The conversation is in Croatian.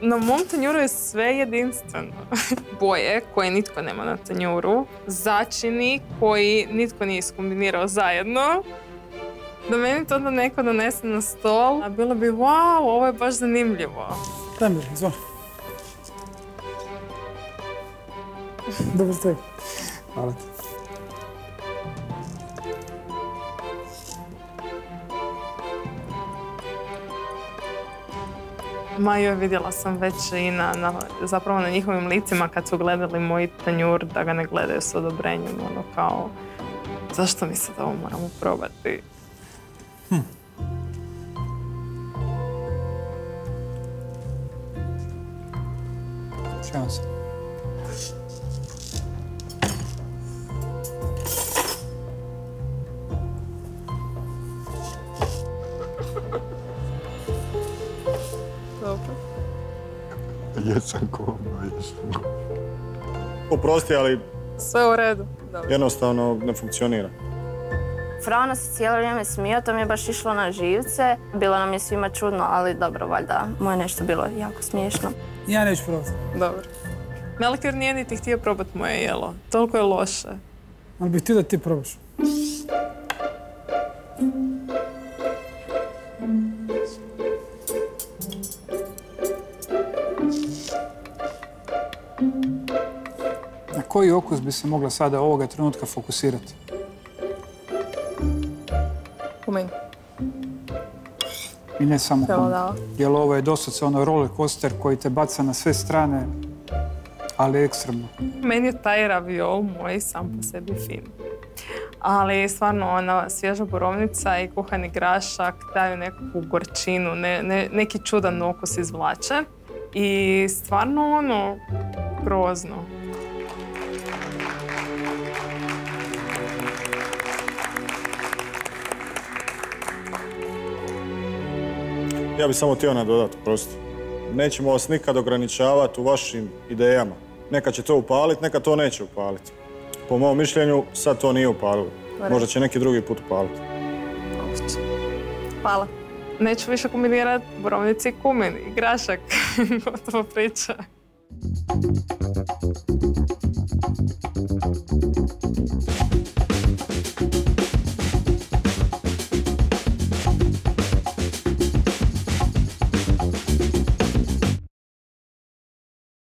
Na mom tanjuru je sve jedinstveno. Boje koje nitko nema na tanjuru, začini koji nitko nije iskombinirao zajedno. Da meni to da neko donese na stol, a bilo bi wow, ovo je baš zanimljivo. Daj mi, izvoli. Dobro stoji. Hvala ti. Maju vidjela sam već i zapravo na njihovim licima kad su gledali moj tanjur da ga ne gledaju s odobrenjem, ono kao zašto mi sad ovo moramo probati? Sjećam se. Dobro. Jesam ko, jesam. Oprosti, ali Sve u redu. Dobro. jednostavno ne funkcionira. Frano se cijelo vrijeme smijao, to mi je baš išlo na živce. Bilo nam je svima čudno, ali dobro, valjda mu je nešto bilo jako smiješno. Ja neću probati. Dobro. Melker nije niti htio probati moje jelo. Toliko je loše. Ali bih htio da ti probaš. Na koji okus bi se mogla sada ovoga trenutka fokusirati? U meni. I ne samo Evo da. jer ovo je doslovce ono roller coaster koji te baca na sve strane, ali ekstremno. Meni je taj raviol moj sam po sebi fin. Ali stvarno ona svježa borovnica i kuhani grašak daju nekakvu gorčinu, neki čudan okus izvlače. I stvarno ono, grozno. Ja bih samo htio nadodati, prosto. Nećemo vas nikad ograničavati u vašim idejama. Neka će to upaliti, neka to neće upaliti. Po mom mišljenju, sad to nije upalilo. Možda će neki drugi put upaliti. Hvala. Neću više kombinirati borovnici i kumin i grašak. Gotova priča.